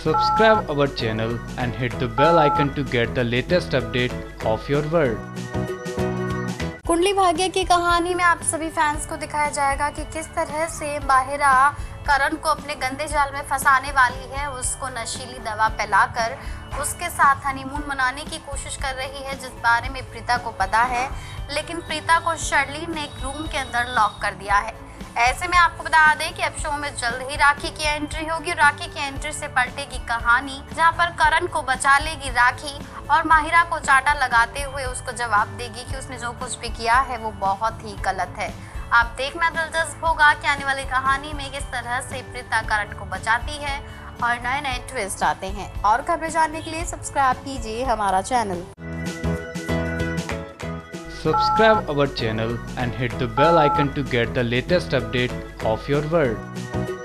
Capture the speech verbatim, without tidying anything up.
Subscribe our channel and hit the bell icon to get the latest update of your world. Kundali Bhagya की कहानी में आप सभी fans को दिखाया जाएगा कि किस तरह से माहिरा करण को अपने गंदे जाल में फंसाने वाली है। उसको नशीली दवा पिलाकर उसके साथ हनीमून मनाने की कोशिश कर रही है, जिस बारे में प्रीता को पता है, लेकिन प्रीता को शर्लिन ने एक रूम के अंदर लॉक कर दिया है। ऐसे में आपको बता दें कि अब शो में जल्द ही राखी की एंट्री होगी। राखी की एंट्री से पलटेगी कहानी, जहां पर करण को बचा लेगी राखी और माहिरा को चांटा लगाते हुए उसको जवाब देगी कि उसने जो कुछ भी किया है वो बहुत ही गलत है। आप देखना दिलचस्प होगा कि आने वाली कहानी में किस तरह से प्रीता करण को बचाती है और नए नए ट्विस्ट आते हैं। और खबरें जानने के लिए सब्सक्राइब कीजिए हमारा channel. Subscribe our channel and hit the bell icon to get the latest update of your world.